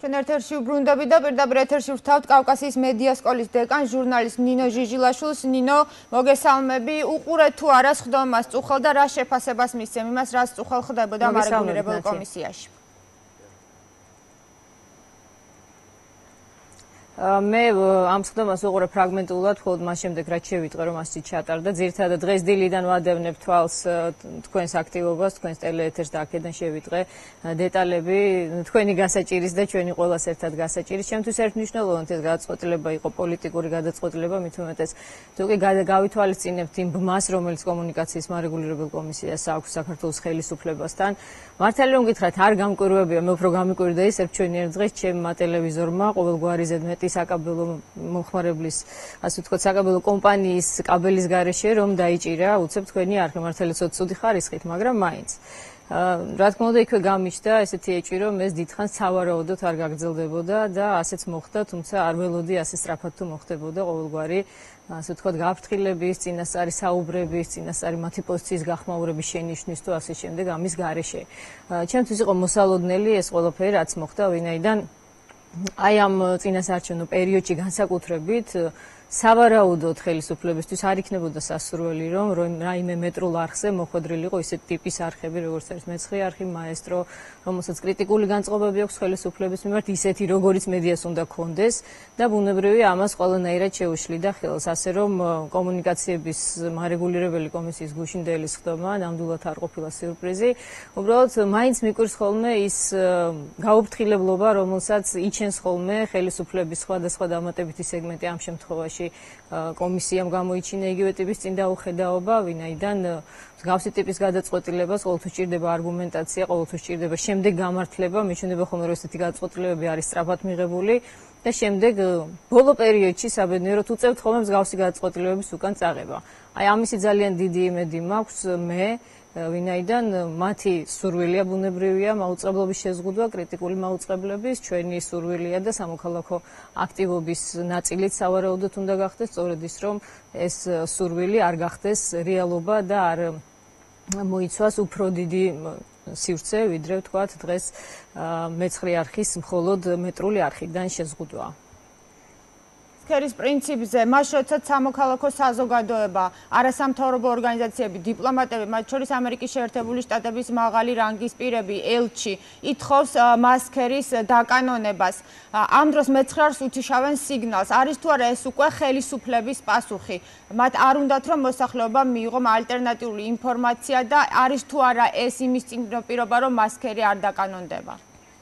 ჩვენ ერთ-ერთი უბრუნდები და პირდაპირ ეთერში ვთავთ კავკასიის მედია სკოლის დეკან ჟურნალისტ ნინო ჟიჟილაშვილს. ნინო, მოგესალმები. უყურეთ თუ არა სხდომას წუხელ და რა შეფასებას მისცემ იმას, რაც წუხელ ხდებოდა მარეგულირებელ კომისიაში? მე ამ სხდომას უყურე ფრაგმენტულად, მხოლოდ მას შემდეგ რაც შევიტყვე, რომ ასეთი ჩატარდა. ძირითადად დღეს დილიდან ვადევნებ თვალს თქვენს აქტივობას, თქვენს ტელეეთერს და აქედან შევიტყვე დეტალები თქვენი გასაჭირის და ჩვენი ყველას ერთად გასაჭირის. ჩემთვის ერთმნიშვნელოვნად ეს გადაწყვეტილება იყო პოლიტიკური გადაწყვეტილება, მით უმეტეს თუ კი გავითვალისწინებთ იმ ბმას, რომელიც კომუნიკაციის მარეგულირებელ კომისიას აქვს საქართველოს ხელისუფლებასთან. მართალი რომ გითხრათ, არ გამკვირვებია, მე უფრო გამიკვირდა ის ერთჩვენიერ დღეს ჩემმა ტელევიზორმა ყოველგვარი ზედმეტი საკაბელო მომხმარებლის, ასე ვთქვათ, საკაბელო კომპანიის კაბელის გარეშე რომ დაიჭირა უცებ თქვენი არხი, მართალი ცუდი ხარისხით, მაგრამ მაინც. რა თქმა უნდა, იქვე გამიჩნდა ესეთი ეჭვი, რომ ეს დიდხანს სავარაუდოდ არ გაგრძელდებოდა და ასეც მოხდა, თუმცა არ ველოდი ასე სწრაფად თუ მოხდებოდა ყოველგვარი, ასე ვთქვათ, გაფრთხილების, წინასწარი საუბრების, წინასწარი მათი პოზიციის გახმაურების შენიშვნის თუ ასე შემდეგ ამის გარეშე. ჩემთვის იყო მოსალოდნელი ეს ყველაფერი, რაც მოხდა, ვინაიდან აი ამ წინასაარჩევნო პერიოდში განსაკუთრებით სავარაუდოდ ხელისუფლებისთვის არ იქნებოდა სასურველი, რომ რაიმე მეტრულ არხზე მოხვედრილიყო ისეთ ტიპის არხები, როგორც არის მეცხრე არხი, მაესტრო, რომელსაც კრიტიკული განწყობები აქვს ხელისუფლების მიმართ, ისეთი როგორიც მედიას უნდა გქონდეს და ბუნებრივია ამას ყველანაირად შეუშლიდა ხელს, ასე რომ კომუნიკაციების მარეგულირებელი კომისიის გუშინდელი სხდომა ნამდვილად არ ყოფილა სიურპრიზი. უბრალოდ მაინც მიკვირს ხოლმე ის გაუფრთხილებლობა, რომელსაც იჩენს ხოლმე ხელისუფლების სხვადასხვა დამატებითი სეგმენტი ამ შემთხვევაში კომისიამ გამოიჩინა იგივე ტიპის წინდაუხედაობა, ვინაიდან მსგავსი ტიპის გადაწყვეტილებას ყოველთვის სჭირდება არგუმენტაცია, ყოველთვის სჭირდება შემდეგ გამართლება, მიჩნდება ხოლმე რომ ესეთი გადაწყვეტილებები არის სწრაფად მიღებული და შემდეგ ბოლო პერიოდში საბედნიეროდ უწევთ ხოლმე მსგავსი გადაწყვეტილებების უკან წაღება. აი ამისი ძალიან დიდი იმედი მაქვს მე, ვინაიდან მათი სურვილია ბუნებრივია მაუწყებლობის შეზღუდვა, კრიტიკული მაუწყებლების, ჩვენი სურვილია და სამოქალაქო აქტივობის ნაწილიც სავარაუდოდ უნდა გახდეს, სწორედ ის რომ ეს სურვილი არ გახდეს რეალობა და არ მოიცვას უფრო დიდი სივრცე, ვიდრე ვთქვათ დღეს მეცხრე არხის მხოლოდ მეტრული არხიდან შეზღუდვა. სქერის პრინციპზე, მას შორისაც სამოქალაქო საზოგადოება, არასამთავრობო ორგანიზაციები, დიპლომატები, მათ შორის ამერიკის შეერთებული შტატების მაღალი რანგის პირები, ელჩი, ითხოვს მასქერის დაკანონებას. ამ დროს მეცხრე არხს უთიშავენ სიგნალს. არის თუ არა ეს უკვე ხელისუფლების პასუხი? მათ არ უნდათ რომ მოსახლეობამ მიიღონ ალტერნატიული ინფორმაცია და არის თუ არა ეს იმის წინაპირობა, რომ მასქერი არ დაკანონდება?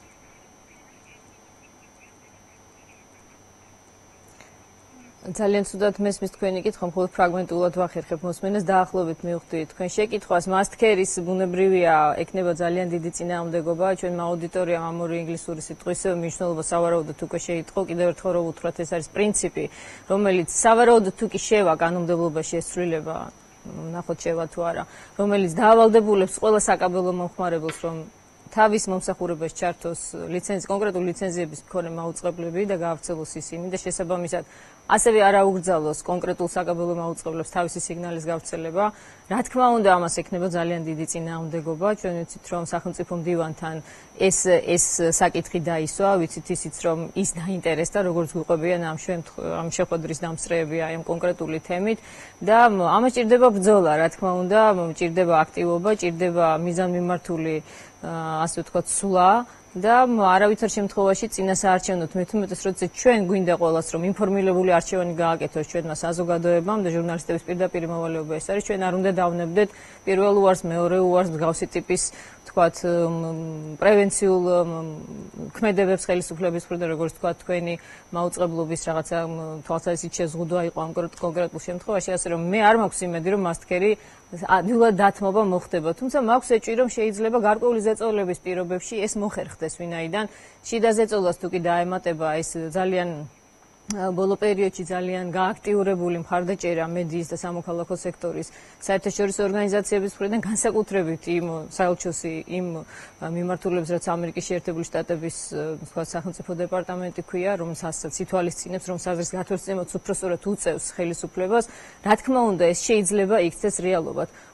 ძალიან ცუდად მესმის თქვენი კითხვა, მხოლოდ ფრაგმენტულად ვახერხებ მოსმენას, დაახლოებით მივხვდი თქვენ შეკითხვას. მასქერის ბუნებრივია ექნება ძალიან დიდი წინააღმდეგობა, ჩვენმა აუდიტორიამ ამ ორი ინგლისური სიტყვის მნიშვნელობა სავარაუდოდ უკვე შეიტყო, კიდევ ერთხელ რომ უთხრათ, ეს არის პრინციპი, რომელიც სავარაუდოდ თუ კი შევა კანონმდებლობაში ეს ცვლილება, ნახოთ შევა თუ არა, რომელიც დაავალდებულებს ყველა საკაბელო მომხმარებელს, რომ თავის მომსახურებას ჩართოს კონკრეტული ლიცენზიების მქონე მაუწყებლები და გაავრცელოს ისინი და შესაბამისად ასევე არ აუგრძალოს კონკრეტულ საკაბელო მაუწყებლებს თავისი სიგნალის გავრცელება. რა თქმა უნდა, ამას ექნება ძალიან დიდი წინააღმდეგობა. ჩვენ ვიცით, რომ სახელმწიფო მდივანთან ეს საკითხი დაისვა, ვიცით ისიც, რომ ის დაინტერესდა, როგორც გვიყვებიან ამ შეხვედრის დამსწრეები აი ამ კონკრეტული თემით და ამას ჭირდება ბრძოლა, რა თქმა უნდა, ჭირდება აქტივობა, ჭირდება მიზანმიმართული ასე ვთქვათ, სვლა და არავითარ შემთხვევაში წინასაარჩევნოთ მე თუმეტეს როდესაც ჩვენ გვინდა ყოველას რომ ინფორმირებული არჩევანი გააკეთოს ჩვენმა საზოგადოებამ და ჟურნალისტების პირდაპირ მოვალეობა ეს არის, ჩვენ არ უნდა დავნებდეთ პირველ უარს, მეორე უარს, მსგავსი ტიპის ვთქვათ პრევენციულ ქმედებებს ხელისუფლების მხრიდან, როგორც ვთქვათ თქვენი მაუწყებლობის რაღაცა თვალსაზრისით შეზღუდვა იყო ამ კონკრეტულ შემთხვევაში, ასე რომ მე არ მაქვს იმედი რომ მასქერი ადვილად დათმობა მოხდება, თუმცა მაქვს ეჭვი რომ შეიძლება გარკვეული ზეწოლების პირობებში ეს მოხერხდეს, ვინაიდან შიდა ზეწოლას თუ კი დაემატება ეს ძალიან ბოლო პერიოდში ძალიან გააქტიურებული მხარდაჭერა მედიის და სამოქალაქო სექტორის საერთაშორისო ორგანიზაციების მხრიდან, განსაკუთრებით იმ საელჩოსი იმ მიმართულებს, რაც ამერიკის შეერთებული შტატების სახელმწიფო დეპარტამენტი ქვია, რომელსაც ითვალისწინებს, რომ საზრის გათვალისწინებაც უფრო სწორად უწევს ხელისუფლებას. რა თქმა უნდა, ეს შეიძლება იქცეს რეალობად.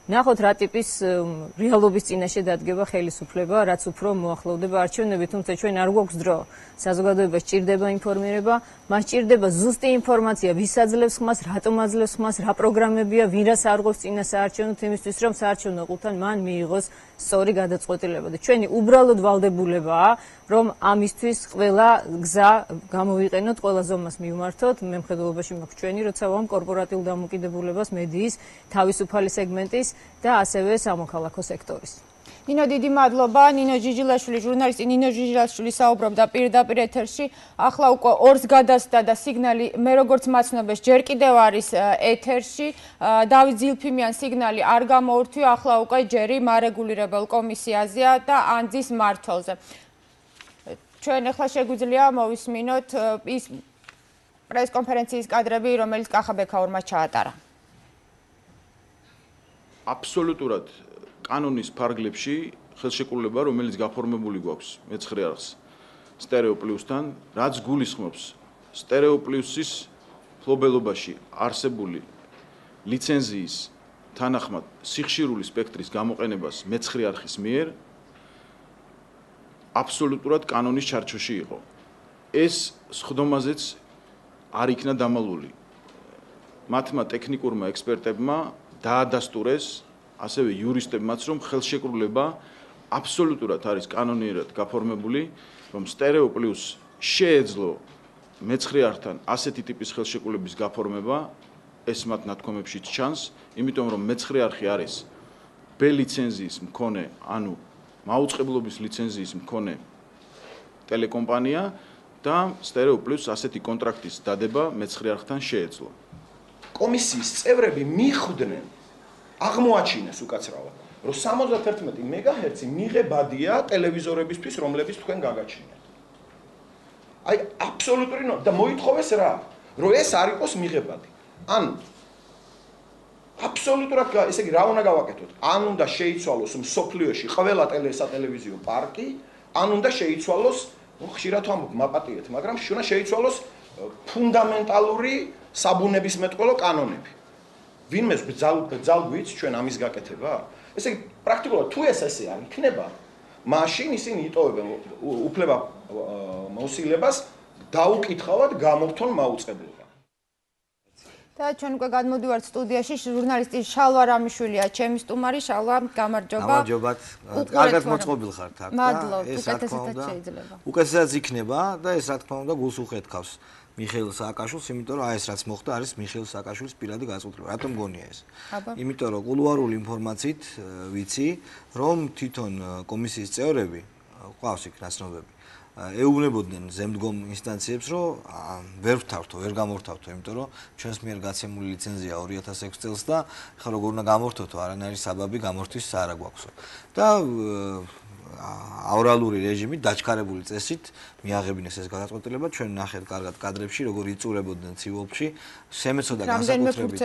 ნახოთ რა ტიპის რეალობის წინაშე დადგება ხელისუფლება, რაც უფრო მოახლოვდება არჩევნები, თუმცა ჩვენ არ გვაქვს დრო. საზოგადოებას სჭირდება ინფორმირება, მას სჭირდება ზუსტი ინფორმაცია, ვის აძლევს ხმას, რატომ აძლევს ხმას, რა პროგრამებია, ვინ რას არღვევს წინა საარჩევნოდ, იმისთვის რომ საარჩევნო ყუთთან მან მიიღოს სწორი გადაწყვეტილება. და ჩვენი უბრალოდ ვალდებულებაა, რომ ამისთვის ყველა გზა გამოვიყენოთ, ყველა ზომას მივმართოთ. მემხედველობაში მაქვს ჩვენი, როცა ვამ კორპორატიულ დამოკიდებულებას, მედიის, თავისუფალი სეგმენტის და ასევე სამოქალაქო სექტორის. ნინო, დიდი მადლობა. ნინო ჯიჯილაშვილი, ჟურნალისტი ნინო ჯიჯილაშვილი საუბრობდა პირდაპირ ეთერში. ახლა უკვე ორს გადასდა და სიგნალი მე როგორც მაცნობეს ჯერ კიდევ არის ეთერში. დავით ზილფიმიან სიგნალი არ გამოურთვია, ახლა უკვე ჯერი მარეგულირებელ კომისიაზეა და ანძის მმართველზე. ჩვენ ახლა შეგვიძლია მოვისმინოთ ის პრესკონფერენციის კადრები, რომელიც კახაბექაურმა ჩაატარა. აბსოლუტურად კანონის ფარგლებში ხელშეკრულება, რომელიც გაფორმებული გვაქვს მე-9 არხს სტერეო პლუსთან, რაც გულისხმობს სტერეო პლუსის ფლობელობაში არსებული ლიცენზიის თანახმად სიხშირული სპექტრის გამოყენებას მე-9 არხის მიერ აბსოლუტურად კანონის ჩარჩოში იყო. ეს სხდომაზეც არ იქნა დამალული. მათმა ტექნიკურმა ექსპერტებმა დაადასტურეს ასევე იურისტებმაც, რომ ხელშეკრულება აბსოლუტურად არის კანონიერად გაფორმებული, რომ სტერეო პლუს შეეძლო მე-9 არხთან ასეთი ტიპის ხელშეკრულების გაფორმება, ეს მათ ნათქვამებშიც ჩანს, იმიტომ რომ მე-9 არხი არის B ლიცენზიის მქონე, ანუ მაუწყებლობის ლიცენზიის მქონე ტელეკომპანია და სტერეო პლუს ასეთი კონტრაქტის დადება მე-9 არხთან შეეძლო. კომისიის წევრები მიხვდნენ აღმოაჩინეს უკაცრავად, რომ 71 მეგაჰერცი მიღებადია ტელევიზორებისთვის, რომლებიც თქვენ გაგაჩნიათ. აი, აბსოლუტური და მოითხოვეს რა, რომ ეს არ იყოს მიღებადი. ან აბსოლუტურად, ესე იგი, რა უნდა გავაკეთოთ? ან უნდა შეიცვალოს მსოფლიოში ყველა სატელევიზიო პარკი, ან უნდა შეიცვალოს, ხშირად ვამბობ, მაპატიეთ, მაგრამ უნდა შეიცვალოს ფუნდამენტალური საბუნებისმეტყველო კანონები. ვინმეს ბძალგვით ჩვენ ამის გაკეთება? ესე იგი, პრაქტიკულად თუ ეს ესე არ იქნება, მაშინ ისინი იტოვებენ უფლება მოსილებას დაუკითხავად გამოვრთონ მაუწყებლობა. და ჩვენ უკვე გადმოდივართ სტუდიაში, ჟურნალისტი შალვა რამიშვილია, ჩემი სტუმარი. შალვა, გამარჯობა. გამარჯობათ. კარგად მოწყობილ ხართ აქ და ეს რა თქმა უნდა შეიძლება. უკეთესად იქნება და ეს რა თქმა უნდა გულს უხეთქავს მიხეილ სააკაშვილს, იმიტომ რომ აი ეს რაც მოხდა არის მიხეილ სააკაშვილის პირადი გაწყვეტილება. რატომ გონია ეს? იმიტომ რომ კულუარული ინფორმაციით ვიცი, რომ თვითონ კომისიის წევრები ყავს იქ ნაცნობები. ეუბნებოდნენ ზემდგომ ინსტანციებს, რომ ვერ ვთავრთო, ვერ გამორთავთო, იმიტომ რომ ჩვენს მიერ გაცემული ლიცენზია 2006 წელს და ხა როგორ უნდა გამორთოთო, არანაირი საბაბი გამორთვის არ აგვაქვსო. და აურალური რეჟიმით დაჩქარებული წესით მიაღებინეს ეს გადაწყვეტილება. ჩვენ ნახეთ კარგად კადრებში, როგორ იწურებოდნენ ციულში, შემეცოდა განსაკუთრებით.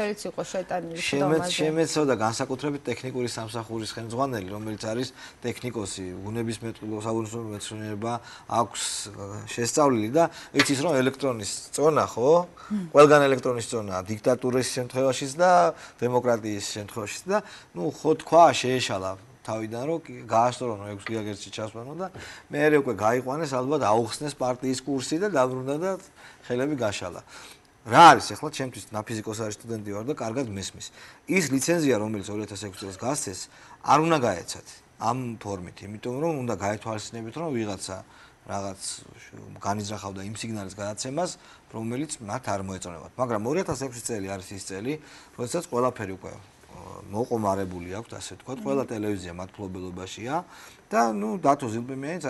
შემეცოდა განსაკუთრებით ტექნიკური სამსახურის ხელმძღვანელი, რომელიც არის ტექნიკოსი, ბუნებისმეტყველო მეცნიერება აქვს შესწავლილი და იცის რომ ელექტრონის წონა, ხო? ყველგან ელექტრონის წონაა, დიქტატურის შემთხვევაშიც და დემოკრატიის შემთხვევაშიც და ნუ ხო თქვა შეეშალა თავიდან რომ გაასწორო 6 გიგაჰერცში ჩასვანო და მეერე უკვე გაიყვანეს ალბათ აუხსნეს პარტიის კურსი და დაბრუნდა და ხელები გაშალა. რა არის ახლა ჩემთვის ნაფიზიკოს არის სტუდენტი ვარ და კარგად მესმის. ის ლიცენზია რომელიც 2006 წელს გასცეს არ უნდა გაეცათ ამ ფორმით, იმიტომ რომ უნდა გაეთვალისწინებით რომ ვიღაცა რაღაც განიზრახავდა იმ სიგნალის გადაცემას, რომელიც მათ არ მოეწონებათ. მაგრამ 2006 წელი არის ის წელი, როდესაც ყველაფერი უკვე მოყომარებული აქვს, ასე ვთქვათ, ყველა ტელევიზია მათ ფლობელობაშია და ნუ დათო ზილპიმიანიც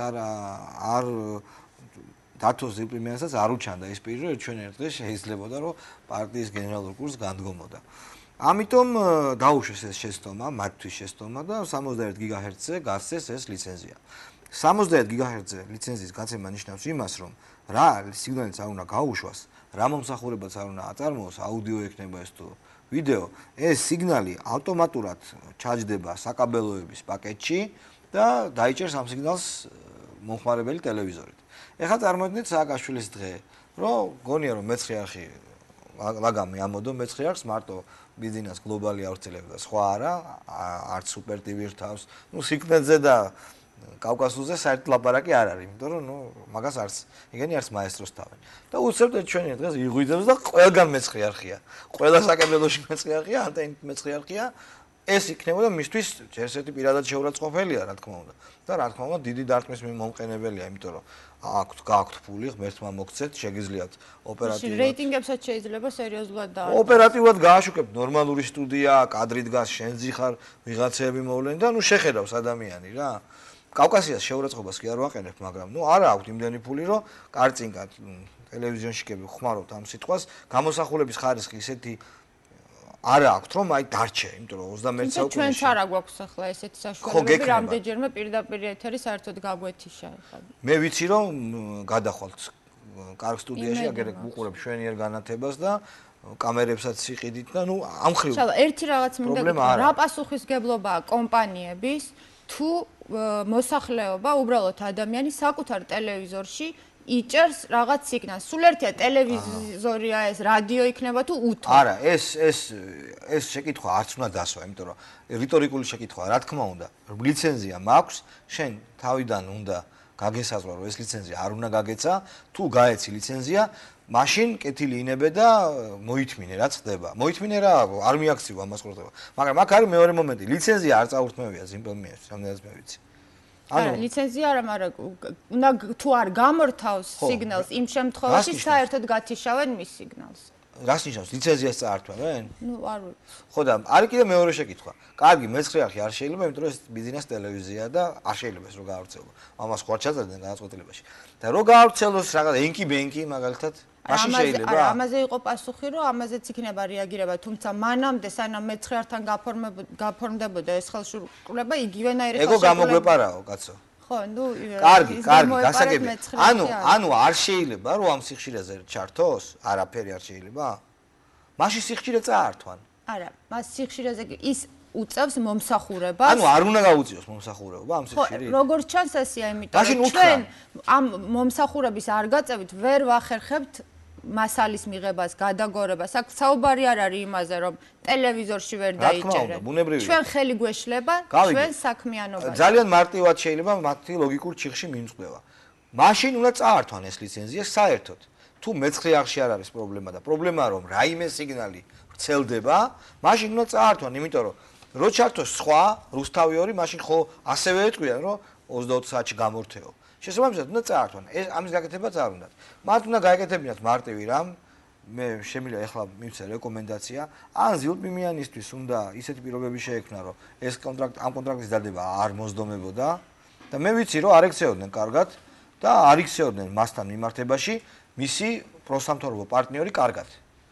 დათო ზილპიმიანსაც არ უჩანდა ის პირი, რომ ჩვენ ერთ დღეს შეიძლებოდა რომ პარტიის გენერალურ კურსს განდგომოდა. ამიტომ დაუშვეს ეს შეცდომა, მათთვის შეცდომა და 71 გიგაჰერცზე გასცეს ეს ლიცენზია. 71 გიგაჰერცზე ლიცენზიის გაცემა ნიშნავს იმას, რომ რა სიგნალიც არ უნდა გაუშვას, რა მომსახურებაც არ უნდა აწარმოოს, აუდიო ექნება ეს თუ ვიდეო, ეს სიგნალი ავტომატურად ჩაჯდება საკაბელოების პაკეტში და დაიჭერს ამ სიგნალს მომხმარებელი ტელევიზორით. ეხლა წარმოიდგინეთ სააკაშვილის დღე, რომ გონია რომ მე-9 არხი ლაგამი ამოდო მეცხრე არხს მარტო ბიზნეს გლობალი ავრცელებს და სხვა არა, არც სუპერ ტივი რთავს. ნუ სიკნეზე და კავკასიაზე საერთოდ ლაპარაკი არ არის, იმიტომ რომ ნუ მაგას არც იგენი არც მაესტროს თავენ. და უცებთ ჩვენი დღეს იღვიძებს და ყველგან მეცხრე არხია. ყველა საკაბელოში მეცხრე არხია, ანტენით მეცხრე არხია. ეს იქნებოდა მისთვის ესეთი პირადად შეურაცხყოფელია, რა თქმა უნდა. და რა თქმა უნდა, დიდი დარტყმის მომყენებელია, იმიტომ რომ გააქვთ ფული, ღმერთმა მოგცეთ, შეგიძლიათ ოპერატიულად. რეიტინგებსაც შეიძლება სერიოზულად და ოპერატიულად გააშუქებთ ნორმალური სტუდია, კადრი დგას, შენძი ხარ, ვიღაცები მოვლენ და ნუ შეხედავს ადამიანი რა. კავკასიას შეურაცხყოფას კი არ ვაყენებ, მაგრამ ნუ არა აქვს იმდენი ფული, რომ კარწინკად ტელევიზიონში კი ხმარობთ ამ სიტყვას, გამოსახულების ხარისხი ისეთი არა აქვს, რომ აი დარჩე, იმიტომ რომ 21 საუკუნეში ჩვენც არა გვაქვს ახლა ესეთი საშუალებები, რამდენჯერმე პირდაპირ ეთერი საერთოდ გაგვეთიშა ახლა. მე ვიცი რომ გადახვალთ კარგ სტუდიაში, აგერ უყურებ შვენიერ განათებას და კამერებსაც სიყიდით და ნუ ამ ხრივ. შალო, ერთი რაღაც მინდა რა პასუხისგებლობაა კომპანიების თუ მოსახლეობა, უბრალოდ ადამიანი საკუთარ ტელევიზორში იჭერს რაღაც სიგნალს. სულ ერთია ტელევიზორია ეს, რადიო იქნება თუ უთო. არა, ეს შეკითხვა არც უნდა დასვა, იმიტომ რომ რიტორიკული შეკითხვაა, რა თქმა უნდა. ლიცენზია მაქვს, შენ თავიდან უნდა გაგესაზღვრა, რომ ეს ლიცენზია არ უნდა გაგეცა, თუ გაეცი ლიცენზია, მაშინ კეთილი ინებე და მოითმინე რა ხდება. მოითმინე რა, არ მიაქციო ამას ყურდება. მაგრამ აქ არის მეორე მომენტი, ლიცენზია არ წაურთმევია ზიმპელმიერს, რამდენიც მე ვიცი. არა, ლიცენზია არა, მაგრამ უნდა თუ არ გამორთავს სიგნალს, იმ შემთხვევაში საერთოდ გათიშავენ მის სიგნალს. რას ნიშნავს ლიცენზიას წაართვენ? ნუ არ ვიცი. ხო და არის კიდე მეორე შეკითხვა. კარგი, მეცხრე არხი არ შეიძლება, იმიტომ რომ ეს ბიზნეს ტელევიზია და არ შეიძლება ეს რო გაავრცელო. ამას ხوار ჩაწერდნენ განაცხადებაში. და რო გაავრცელოს რაღაც ენკი-ბენკი მაგალითად, მაშინ შეიძლება. არა, ამაზე იყო პასუხი, რომ ამაზეც იქნება რეაგირება, თუმცა მანამდე სანამ მეცხრე არხთან გაფორმდებოდა ეს ხელშეკრულება, იგივენაირი ეგო გამოგვეპარაო, კაცო. ხო, ნუ კარგი, გასაგებია. ანუ არ შეიძლება რომ ამ სიხშირეზე ჩართოს? არაფერი არ შეიძლება? მაშინ სიხშირე წაართვან. არა, მას სიხშირეზე ის უწევს მომსახურებას. ანუ არ უნდა გაუწიოს მომსახურება ამ სიხშირით? ხო, როგორც ჩანს ასეა, იმიტომ რომ ჩვენ ამ მომსახურების არ გაწევით ვერ ვახერხებთ მასალის მიღებას, გადაგორებას. აქ საუბარი არ არის იმაზე, რომ ტელევიზორში ვერ დაიჭერენ. ჩვენ ხელი გვეშლება ჩვენ საქმიანობას. ძალიან მარტივად შეიძლება მათი ლოგიკურ ჩიხში მიმწყდება. მაშინ უნდა წაართვან ეს ლიცენზია საერთოდ. თუ მეცხრე არხში არ არის პრობლემა და პრობლემაა რომ რაიმე სიგნალი ვრცელდება, მაშინ უნდა წაართვან, იმიტომ რომ რო ჩართოს სხვა რუსთავი 2, მაშინ ხო ასევე ეტყვიან, რომ 24 საათში გამორთეო. შესაბამისად უნდა წაართვან. ეს ამის გაკეთებაც არ უნდათ. მათ უნდა გაეკეთებინათ მარტივი რამ. მე შემიძლია ახლა მივცე რეკომენდაცია, ან ზილპიმიანისთვის უნდა ისეთი პირობები შეექმნა, რომ ეს ამ კონტრაქტის დადება არ მოსდომებოდა და მე ვიცი, რომ არ ექცეოდნენ კარგად და არ იქცეოდნენ მასთან მიმართებაში მისი პროსამთავრობო პარტნიორი კარგად.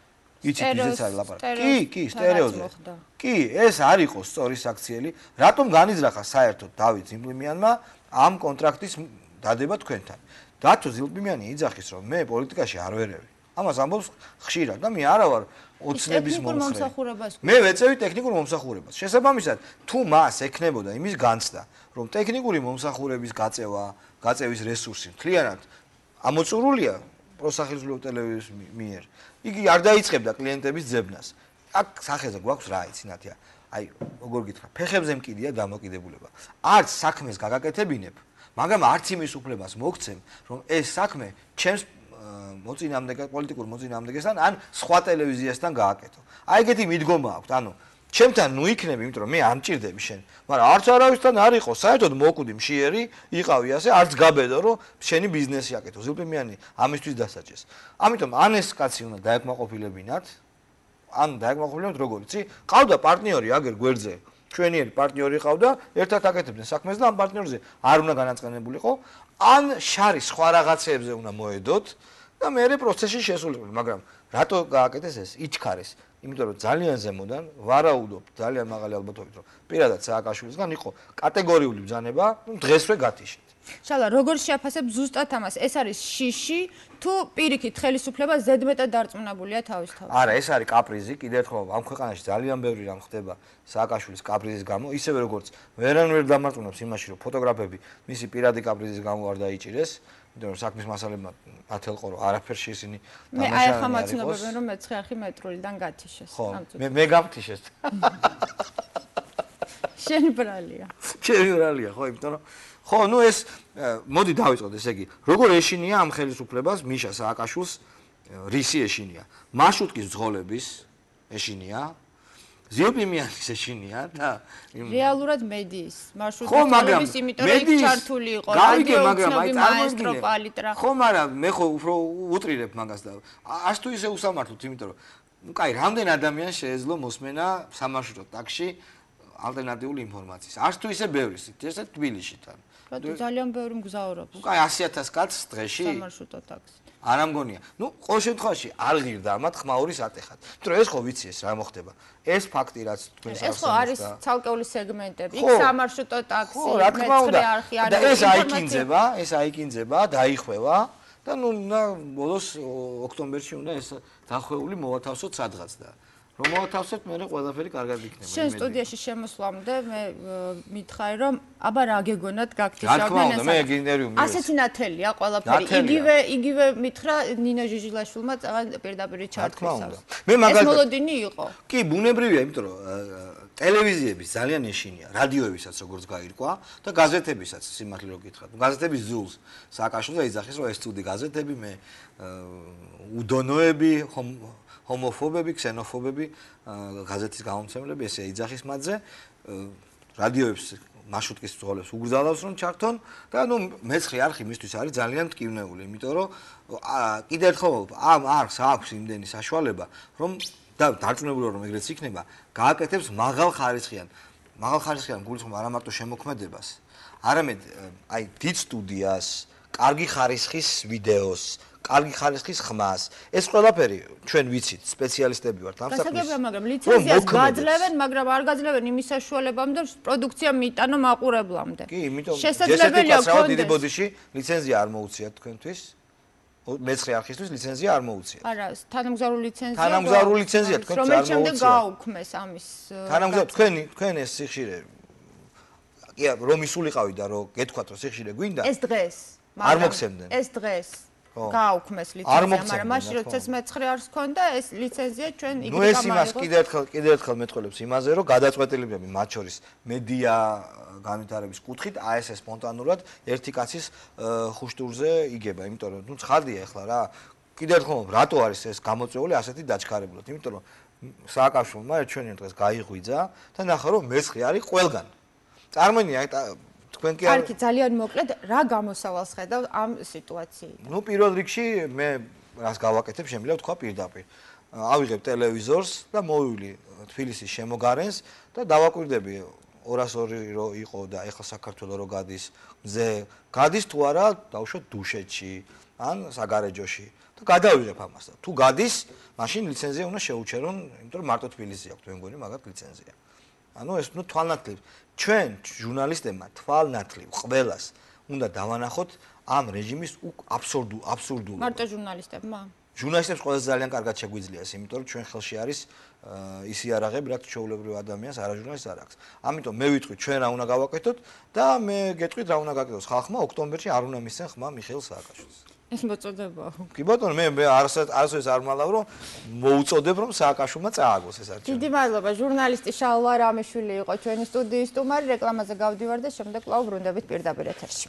იცით ისეც არის ლაპარაკი. კი, სტერეოზე. კი, ეს არ იყო სწორი საქციელი. რატომ განიზრახა საერთოდ დავით ზილპიმიანმა ამ კონტრაქტის დადება თქვენთან. დათო ზილპიმიანი იძახის, რომ მე პოლიტიკაში არ ვერევი. ამას ამბობს ხშირად და მე არა ვარ ოცნების მომხრე. მე ვეწევი ტექნიკურ მომსახურებას. შესაბამისად, თუ მას ექნებოდა იმის განცდა, რომ ტექნიკური მომსახურების გაწევის რესურსი მთლიანად ამოწურულია პროსახელმწიფო ტელევიზიის მიერ, იგი არ დაიწყებდა კლიენტების ძებნას. აქ სახეზე გვაქვს რა იცინათია. აი, როგორ გითხრა, ფეხებზე მკიდია დამოკიდებულება. არც საქმეს გაგაკეთებინებ, მაგრამ არც იმის უფლებას მოგცემ, რომ ეს საქმე ჩემს პოლიტიკურ მოწინააღმდეგესთან ან სხვა ტელევიზიასთან გააკეთო. აი ეგეთი მიდგომა აქვს, ანუ ჩემთან ნუ იქნები, იმიტომ რომ მე არ მჭირდები შენ, მაგრამ არც არავისთან არ იყო, საერთოდ მოკუდი მშიერი, იყავი ასე, არც გაბედო, რომ შენი ბიზნესი აკეთო. ზილპიმიანი ამისთვის დასაჭეს. ამიტომ ან ეს კაცი უნდა დაეკმაყოფილებინათ, ან დაეკმაყოფილებინათ როგორ იცი? ყავდა პარტნიორი აგერ გვერდზე. ჩვენიერი პარტნიორი ყავდა, ერთად აკეთებდნენ საქმეს და ამ პარტნიორზე არ უნდა განაწყენებულიყო, ან შარი სხვა რაღაცეებზე უნდა მოედოთ და მეორე პროცესში შესულიყო, მაგრამ რატო გააკეთეს ეს? იჩქარეს. იმიტომ რომ ძალიან ზემოდან ვარაუდობ ძალიან მაღალი ალბათობით რომ პირადად სააკაშვილისგან იყო კატეგორიული ბრძანება, დღესვე გათიშეთ. შალა, როგორ შეაფასებ ზუსტად ამას? ეს არის შიში თუ პირიქით ხელისუფლება ზედმეტად დარწმუნებულია თავის თავზე? არა, ეს არის კაპრიზი, კიდევ ერთხელ ამ ქვეყანაში ძალიან ბევრი რამ ხდება სააკაშვილის კაპრიზის გამო, ისევე როგორც ვერან ვერ დამარწმუნებს იმაში, რომ ფოტოგრაფები მისი პირადი კაპრიზის გამო არ დაიჭირეს. იმიტომ რომ საქმის მასალებმა ათელყო რომ არაფერში ისინი მე აი ახლა მაცნობებენ რომ მეცხრე არხი მეტროლიდან გათიშეს. ხო, მე გამთიშეს. შენი ბრალია. შენი ბრალია, ხო, იმიტომ რომ ხო, ნუ ეს მოდი დავიწყოთ, ესე იგი, როგორ ეშინია ამ ხელისუფლებას მიშა სააკაშვილს რისი ეშინია? მარშრუტკის ძღოლების ეშინია, ზიოპიმიანის ეშინია და რეალურად მედიის მარშრუტკის ძღოლების, იმიტომ რომ იქ ჩართული იყო რადიო უცნობი მაესტრო პალიტრა. ხო, მაგრამ მე ხო უფრო უტრირებ მაგას და არც თუ ისე უსამართლოდ, იმიტომ რომ ნუ კაი, რამდენ ადამიანს შეეძლო მოსმენა სამარშრუტო ტაქსში ალტერნატიული ინფორმაციის. არც თუ ისე ბევრი, ესე თბილისში თან. რატო ძალიან ბევრი მგზავრობს. კაი 100,000 კაცს დღეში სამარშრუტო ტაქსი. არ ამგონია. ნუ ყოველ შემთხვევაში არ ღირდა ამათ ხმაურის ატეხად. იმიტომ რომ ეს ხო ვიცი ეს რა მოხდება. ეს ფაქტი რაც თქვენს ეს ხო არის ცალკეული სეგმენტები. იქ სამარშრუტო ტაქსი, რა თქმა უნდა. არის. და ეს აიკინძება, დაიხვევა და ნუ ბოლოს ოქტომბერში უნდა ეს დახვეული მოვათავსოთ სადღაც და რომ მოვათავსოთ, მე ყველაფერი კარგად იქნება. შენ სტუდიაში შემოსვლამდე მე მითხარი რომ აბა რა გეგონათ გაგთიშავდნენ ეს. მე ინტერვიუ მივიღე. ასეთი ნათელია ყველაფერი. იგივე მითხრა ნინო ჟიჟილაშვილმა წაღან პირდაპირ ჩართვისას. ეს მოლოდინი იყო. კი, ბუნებრივია, იმიტომ რომ ტელევიზიების ძალიან ეშინია, რადიოებისაც როგორც გაირკვა და გაზეთებისაც სიმართლე რო გითხრათ. გაზეთების ზულს სააკაშვილს ეძახის რომ ეს ცუდი გაზეთები მე უდონოები ჰომოფობები, ქსენოფობები, გაზეთის გამომცემლები ესე იძახის მათზე, რადიოებს, მარშრუტკის ძღოლებს უგრძალავს რომ ჩართონ და ნუ მეცხრე არხი მისთვის არის ძალიან მტკივნეული, იმიტომ რომ კიდე ერთხელ ამ არხს აქვს იმდენი საშუალება, რომ და დარწმუნებული რომ ეგრეც იქნება, გააკეთებს მაღალ ხარისხიან გულისხმობ არა მარტო შემოქმედებას, არამედ აი დიდ სტუდიას, კარგი ხარისხის ვიდეოს კარგი ხარისხის ხმას. ეს ყველაფერი ჩვენ ვიცით, სპეციალისტები ვართ ამ საქმეს. გასაგებია, მაგრამ ლიცენზიას გაძლევენ, მაგრამ არ გაძლევენ იმის საშუალებამდე, რომ პროდუქცია მიიტანო მაყურებლამდე. კი, იმიტომ შესაძლებელია გქონდეს დიდი ბოდიში ლიცენზია არ მოუციათ თქვენთვის. მეცხრე არხისთვის ლიცენზია არ მოუციათ. არა, თანამგზავრული ლიცენზია. თანამგზავრული ლიცენზია თქვენთვის არ რომელიც შემდეგ გააუქმეს ამის. თანამგზავრული თქვენ ეს სიხშირე კი, რომ ისულიყავი და რომ გეთქვათ რომ სიხშირე გვინდა. ეს დღეს. არ მოგცემდნენ. ეს დღეს. გააუქმეს ლიცენზია, მაგრამ მაშინ როდესაც მეცხრე არს ქონდა ეს ლიცენზია ჩვენ იგივე გამაიღო. ნუ ეს იმას კიდე ერთხელ მეტყველებს იმაზე, რომ გადაწყვეტილებები მათ შორის მედია განვითარების კუთხით აი ეს სპონტანურად ერთი კაცის ხუშტურზე იგება, იმიტომ რომ ნუ ცხადია ახლა რა. კიდე ერთხელ რატო არის ეს გამოწვეული ასეთი დაჩქარებულად? იმიტომ რომ სააკაშვილმა ჩვენი დღეს გაიღვიძა და ნახა რომ მეცხრე არის ყველგან. წარმოიდგინე თქვენ კი არ ძალიან მოკლედ რა გამოსავალს ხედავ ამ სიტუაციიდან? ნუ პირველ რიგში მე რას გავაკეთებ, შემიძლია ვთქვა პირდაპირ. ავიღებ ტელევიზორს და მოვივლი თბილისის შემოგარენს და დავაკვირდები 202 რო იყო და ეხლა საქართველოს რო გადის მზე, გადის თუ არა დავუშვათ დუშეთში ან საგარეჯოში და გადავიღებ ამას და თუ გადის, მაშინ ლიცენზია უნდა შეუჩერონ, იმიტომ რომ მარტო თბილისში აქვს, თქვენ გონი მაგათ ლიცენზია. ანუ ეს ნუ თვალნათლივ ჩვენ ჟურნალისტებმა თვალნათლივ ყველას უნდა დავანახოთ ამ რეჟიმის აბსურდულობა. მარტო ჟურნალისტებმა? ჟურნალისტებს ყველაზე ძალიან კარგად შეგვიძლია ეს, იმიტომ რომ ჩვენ ხელში არის ის იარაღები, რაც ჩვეულებრივ ადამიანს არაჟურნალისტს არ აქვს. ამიტომ მე ვიტყვი ჩვენ რა უნდა გავაკეთოთ და მე გეტყვით რა უნდა გაკეთოს ხალხმა ოქტომბერში არ უნდა მისცენ ხმა მიხეილ სააკაშვილს. ეს მოწოდებაა. კი ბატონო, მე არასოდეს არ მალავ რომ მოუწოდებ რომ სააკაშვილმა წააგოს ეს არჩევანი. დიდი მადლობა, ჟურნალისტი შალვა რამიშვილი იყო ჩვენი სტუდიის სტუმარი, რეკლამაზე გავდივარ და შემდეგ კვლავ ბრუნდებით პირდაპირ ეთერში.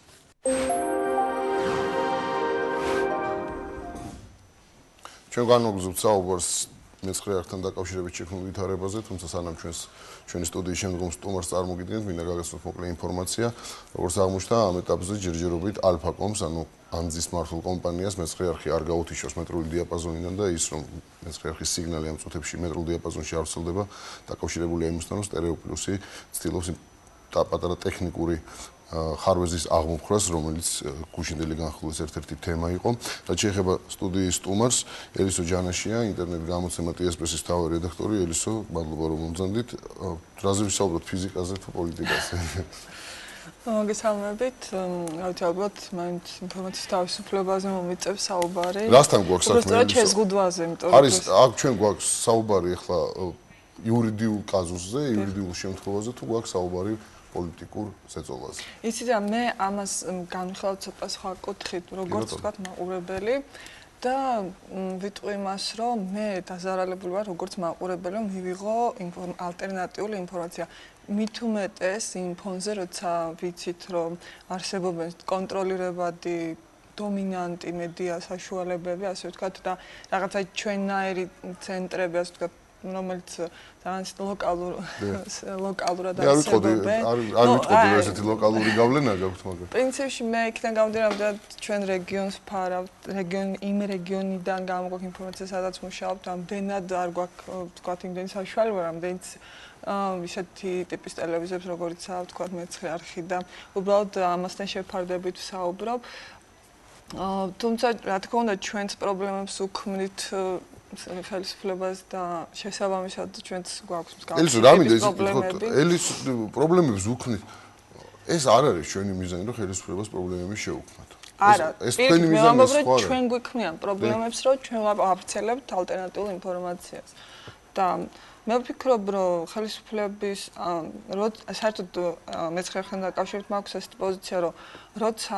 ჩვენ განვაგრძობთ საუბარს მეცხრე არხთან დაკავშირებით შექმნილ ვითარებაზე, თუმცა სანამ ჩვენი სტუდიის შემდგომ სტუმარს წარმოგიდგენთ, მინდა გაგაცნოთ მოკლე ინფორმაცია, როგორც აღმოჩნდა ამ ეტაპზე ჯერჯერობით ალფაკომს, ანუ ანძის მართულ კომპანიას მეცხრე არხი არ გაუთიშოს მეტრული დიაპაზონიდან და ის რომ მეცხრე არხის სიგნალი ამ წუთებში მეტრულ დიაპაზონში არ ვრცელდება, დაკავშირებულია იმასთან, რომ სტერეო პლუსი ცდილობს პატარა ტექნიკური ხარვეზის აღმოფხვრას, რომელიც გუშინდელი განხილვის ერთ-ერთი თემა იყო. რაც შეეხება სტუდიის სტუმარს, ელისო ჯანაშია, ინტერნეტ გამოცემა TSP-ის მთავარი რედაქტორი. ელისო, მადლობა რომ მომძანდით. რაზე ვისაუბროთ, ფიზიკაზე თუ პოლიტიკაზე? მოგესალმებით. ალბათ, მაინც ინფორმაციის თავისუფლებაზე მომიწევს საუბარი. რასთან გვაქვს საქმე? უბრალოდ შეზღუდვაზე, იმიტომ არის აქ ჩვენ გვაქვს საუბარი ახლა იურიდიულ კაზუსზე, იურიდიულ შემთხვევაზე თუ გვაქვს საუბარი პოლიტიკურ ზეწოლაზე. იცით რა, მე ამას განვიხილავ ცოტა სხვა კუთხით, როგორც ვთქვათ, მაყურებელი და ვიტყვი იმას, რომ მე დაზარალებული ვარ როგორც მაყურებელი, რომ მივიღო ალტერნატიული ინფორმაცია. მით უმეტეს იმ ფონზე, როცა ვიცით, რომ არსებობენ კონტროლირებადი დომინანტი მედია საშუალებები, ასე ვთქვათ, და რაღაცა ჩვენნაირი ცენტრები, ასე ვთქვათ, რომელიც ძალიან ლოკალურად არსებობენ. არ ვიტყოდი ესეთი ლოკალური გავლენა გაქვთ, მაგრამ პრინციპში მე იქიდან გამომდინარე, ჩვენ რეგიონს ვფარავთ, იმ რეგიონიდან გამოგვაქვს ინფორმაცია, სადაც მუშაობთ, ამდენად არ გვაქვს, ვთქვათ, იმდენი საშუალება, რამდენიც ისეთი ტიპის ტელევიზიებს, როგორიცაა, ვთქვათ, მეცხრე არხი და უბრალოდ ამასთან შევფარდებით ვსაუბრობ. თუმცა, რა თქმა უნდა, ჩვენს პრობლემებს უქმნით ხელისუფლებას და შესაბამისად ჩვენც გვაქვს მსგავსი პრობლემები. ელის პრობლემებს უქმნით. ეს არ არის ჩვენი მიზანი, რომ ხელისუფლებას პრობლემები შევუქმნათ. არა, ეს თქვენი მიზანი სხვა. ჩვენ გვიქმნიან პრობლემებს, რომ ჩვენ ვაფრთხილებთ ალტერნატიულ ინფორმაციას. და მე ვფიქრობ, რომ ხელისუფლების საერთოდ მეცხრე არხთან დაკავშირებით მაქვს ეს პოზიცია, რომ როცა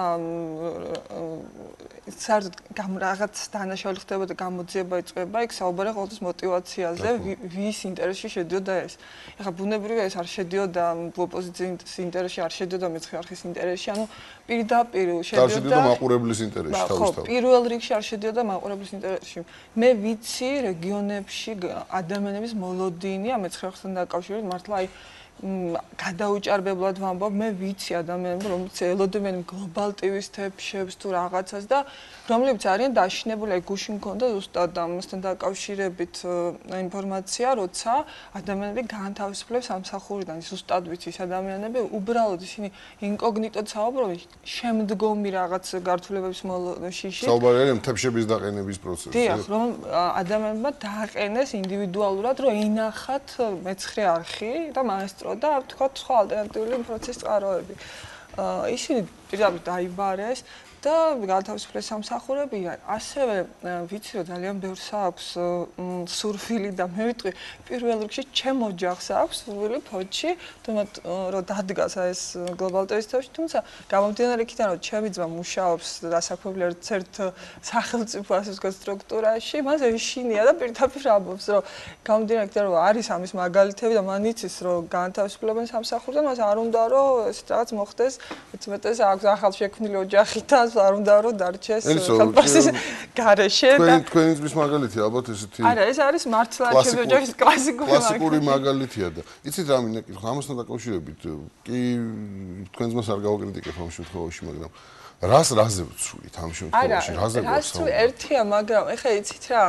საერთოდ რაღაც დანაშაული ხდება და გამოძიება იწყება, იქ საუბარია ყოველთვის მოტივაციაზე, ვის ინტერესში შედიოდა ეს. ეხლა ბუნებრივია ეს არ შედიოდა ოპოზიციის ინტერესში, არ შედიოდა მეცხრე არხის ინტერესში, ანუ პირდაპირ შედიოდა მაყურებლის ინტერესში თავისთავად. პირველ რიგში არ შედიოდა მაყურებლის ინტერესში. მე ვიცი რეგიონებში ადამიანების მოლოდინია მეცხრე არხთან დაკავშირებით, მართლა აი გადაუჭარბებლად ვამბობ, მე ვიცი ადამიანები, რომლებიც ელოდებიან გლობალ ტივის თეფშებს თუ რაღაცას და რომლებიც არიან დაშინებული, აი გუშინ მქონდა ზუსტად ამასთან დაკავშირებით ინფორმაცია, როცა ადამიანები განთავისუფლებს სამსახურიდან, ზუსტად ვიცი ეს ადამიანები, უბრალოდ ისინი ინკოგნიტოდ საუბრობენ შემდგომი რაღაც გართულებების შიში. საუბარია თეფშების დაყენების პროცესზე. დიახ, რომ ადამიანებმა დააყენეს ინდივიდუალურად, რომ ენახათ მეცხრე არხი და მაესტრო და ვთქვათ სხვა ალტერნატიული ინფორმაციის წყაროები. ისინი პირდაპირ დაიბარეს და განთავისუფლეს სამსახურები, ასევე ვიცი რომ ძალიან ბევრს აქვს სურვილი და მე ვიტყვი პირველ რიგში ჩემ ოჯახს აქვს სურვილი ფოთში, თუმცა რომ დადგას ეს გლობალ ტექსტებში, თუმცა გამომდინარე იქიდან რომ ჩემი ძმა მუშაობს დასაქმებულ ერთ სახელმწიფო ასე ვთქვათ სტრუქტურაში, მას ეშინია და პირდაპირ ამბობს რომ გამომდინარე იქიდან რომ არის ამის მაგალითები და მან იცის რომ განთავისუფლებენ სამსახურიდან, მას არ უნდა რომ ესეთ რაღაც მოხდეს, უცბეტეს აქვს ახალ შექმნილი ოჯახი და არ უნდა რომ დარჩეს ხელფასის გარეშე და თქვენი ძმის მაგალითია ალბათ ესეთი არა ეს არის მართლა ჩემი ოჯახის კლასიკური მაგალითია და იცით რა მინდა კითხო ამასთან დაკავშირებით კი თქვენ ძმას არ გავაკრიტიკებ ამ შემთხვევაში მაგრამ რაზე ვცვლით ამ შემთხვევაში რაზე გვაქვს ერთია მაგრამ ეხლა იცით რა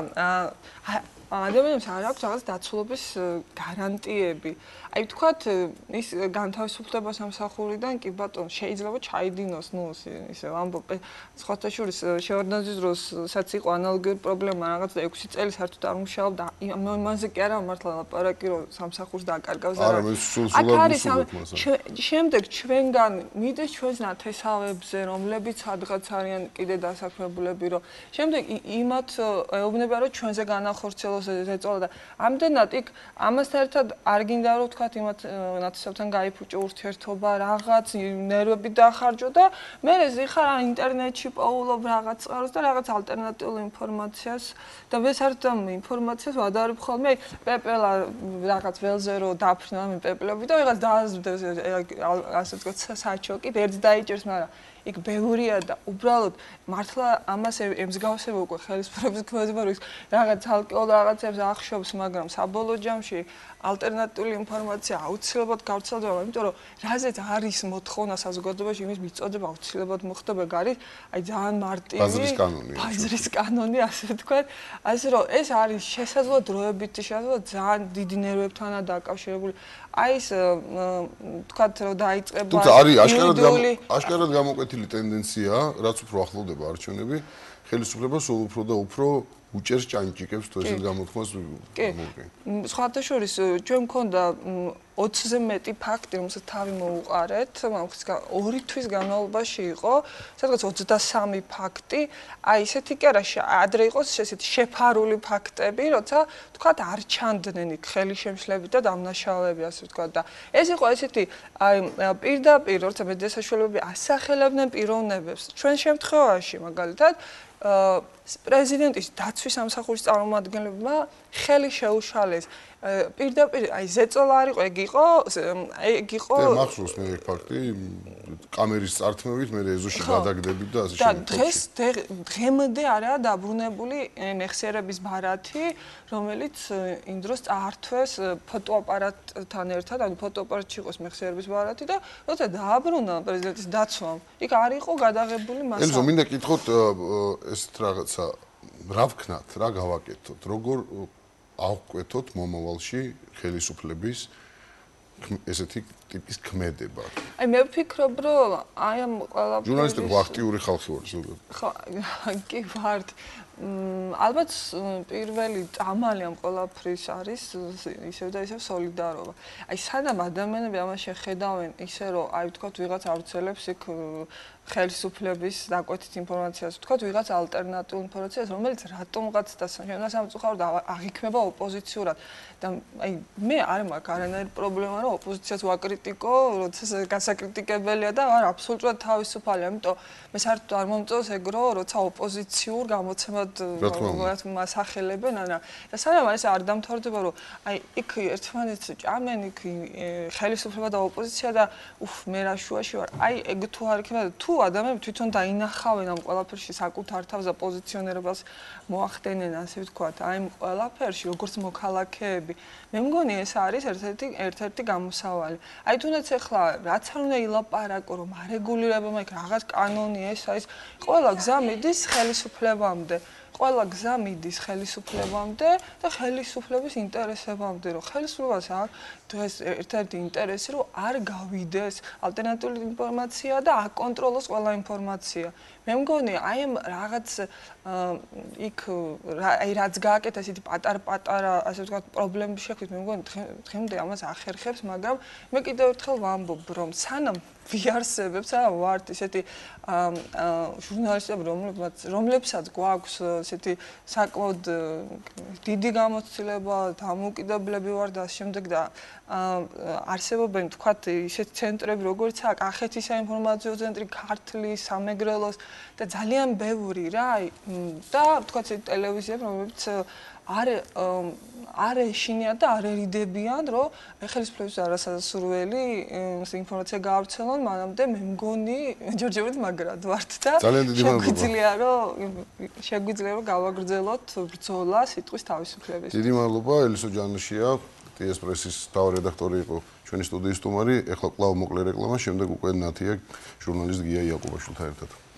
ადამიანებს არ აქვს რაღაც დაცულობის გარანტიები. აი ვთქვათ, ის განთავისუფლება სამსახურიდან კი ბატონო შეიძლება ჩაიდინოს, ნუ ისე ვამბობ, სხვათა შორის შევარდნაძის დროსაც იყო ანალოგიური პრობლემა, რაღაც 6 წელი საერთოდ არ მუშაობდა. იმაზე კი არა მართლა ლაპარაკი, რომ სამსახურს დააკარგავს და აქ არის შემდეგ ჩვენგან მიდის ჩვენს ნათესავებზე, რომლებიც სადღაც არიან კიდე დასაქმებულები, რომ შემდეგ იმათ ეუბნება, რომ ჩვენზე განახორციელოს ზეწოლა და ამდენად იქ ამასთან ერთად არ გინდა რომ ვთქვათ იმათ ნათესავთან გაიფუჭო ურთიერთობა, რაღაც ნერვები დაახარჯო და მე ზიხარ ინტერნეტში პოულობ რაღაც წყაროს და რაღაც ალტერნატიულ ინფორმაციას და მე საერთოდ ამ ინფორმაციას ვადარებ ხოლმე პეპელა რაღაც ველზე რო დაფრნა მე პეპლები და ვიღაც დააზრდებს ასე ვთქვათ საჩოკი ბერძ დაიჭერს მაგრამ იქ ბევრია და უბრალოდ მართლა ამას ემსგავსება უკვე ხელისუფლების ქმედება რომ რაღაც ალკოჰოლ რაღაცებს ახშობს მაგრამ საბოლოო ჯამში ალტერნატიული ინფორმაცია აუცილებლად გავრცელდება იმიტომ რომ რაზეც არის მოთხოვნა საზოგადოებაში იმის მიწოდება აუცილებლად მოხდება გარეთ აი ძალიან მარტივი ბაზრის კანონი ასე ვთქვათ ასე რომ ეს არის შესაძლოა დროებითი შესაძლოა ძალიან დიდი ნერვებთანაა დაკავშირებული აი ეს ვთქვათ რომ დაიწყება თუმცა არის აშკარად გამოკვეთილი ტენდენცია რაც უფრო ახლოვდება არჩევნები ხელისუფლება სულ უფრო და უფრო უჭერს ჭანჭიკებს თუ ესეთ გამოთქმას მოვყი. სხვათა შორის ჩვენ მქონდა 20-ზე მეტი ფაქტი, რომელსაც თავი მოუყარეთ, მაგის 2 თვის განმავლობაში იყო, სადღაც 23 ფაქტი, აი ესეთი კი არა, ადრე იყოს ესეთი შეფარული ფაქტები, როცა თქვათ არ ჩანდნენ იქ ხელისშემშლები და დამნაშავეები, ასე ვთქვათ და ეს იყო ესეთი აი პირდაპირ, როცა მედია საშუალებები ასახელებდნენ პიროვნებებს. ჩვენ შემთხვევაში მაგალითად პრეზიდენტის დაცვის სამსახურის წარმომადგენლებმა ხელი შეუშალეს პირდაპირ აი ზეწოლა არ იყო ეგ იყო და მახსოვს მე ეგ ფაქტი კამერის წართმევით მე ეზოში გადაგდებით და ასე და დღემდე არაა დაბრუნებული მეხსიერების ბარათი რომელიც იმ დროს წაართვეს ფოტოაპარატთან ერთად ანუ ფოტოაპარატში იყოს მეხსიერების ბარათი და როცა დააბრუნა პრეზიდენტის დაცვამ იქ არ იყო გადაღებული მასალა ელზო მინდა კითხოთ ესეთ რაღაცა რა ვქნათ რა გავაკეთოთ როგორ ავკვეთოთ მომავალში ხელისუფლების ესეთი ტიპის ქმედება. აი მე ვფიქრობ რომ აი ამ ყველა ჟურნალისტები აქტიური ხალხი ვარ ზოგადად. ხო, კი ვართ. ალბათ პირველი წამალი ამ ყველაფრის არის ისევ და ისევ სოლიდარობა. აი სანამ ადამიანები ამას შეხედავენ ისე რომ აი ვთქვათ ვიღაც ავრცელებს იქ ხელისუფლების დაკვეთით ინფორმაციას, ვთქვათ ვიღაც ალტერნატიულ ინფორმაციას, რომელიც რატომღაც და სამწუხაროდ აღიქმება ოპოზიციურად და აი მე არ მაქვს არანაირი პრობლემა რომ ოპოზიციას ვაკრიტიკო, როცა გასაკრიტიკებელია და არ აბსოლუტურად თავისუფალია, ამიტომ მე საერთოდ არ მომწონს ეგ როცა ოპოზიციურ გამოცემად მასახელებენ და სანამ ეს არ დამთავრდება რომ აი იქ ერთმანეთს ჭამენ იქ ხელისუფლება და ოპოზიცია და მე რა შუაში ვარ აი ეგ თუ არ იქნება თუ ადამიანები თვითონ დაინახავენ ამ ყველაფერში საკუთარ თავს და პოზიციონირებას მოახდენენ ასე ვთქვათ აი ამ ყველაფერში როგორც მოქალაქეები მე მგონი ეს არის ერთ-ერთი გამოსავალი აი თუნდაც ახლა რაც არ უნდა ილაპარაკო რომ არეგულირებმა იქ რაღაც კანონი ეს არის ყველა გზა მიდის ხელისუფლებამდე ყველა გზა მიდის ხელისუფლებამდე და ხელისუფლების ინტერესებამდე რომ ხელისუფლებას აქვს დღეს ერთ-ერთი ინტერესი რომ არ გავიდეს ალტერნატიული ინფორმაცია და აკონტროლოს ყველა ინფორმაცია მე მგონი აი ამ რაღაც იქ აი რაც გააკეთა ესეთი პატარ-პატარა ასე ვთქვათ პრობლემები შეხვით მე მგონი დღემდე ამას ახერხებს მაგრამ მე კიდევ ერთხელ ვამბობ რომ სანამ ვიარსებებს რა ვართ ესეთი ჟურნალისტები რომლებსაც გვაქვს ესეთი საკმაოდ დიდი გამოცდილება დამოუკიდებლები ვარ და შემდეგ და არსებობენ თქვათ ისეთი ცენტრები როგორც აქ კახეთის საინფორმაციო ცენტრი ქართლის სამეგრელოს და ძალიან ბევრი რა და თქვათ ესეთი ტელევიზიები რომლებიც არ ეშინიათ და არ ერიდებიან რომ ხელისუფლების არასასურველი ინფორმაცია გაავრცელონ მანამდე მე მგონი ჯორჯებით მაგრად ვართ და შეგვიძლია რომ გავაგრძელოთ ბრძოლა სიტყვის თავისუფლების დიდი მადლობა ელისო ჯანიშია TS პრესის თავ რედაქტორი იყო ჩვენი სტუდიის სტუმარი ეხლა კვლავ მოკლე რეკლამა შემდეგ უკვე ნათია ჟურნალისტ გია იაკობაშვილთან ერთად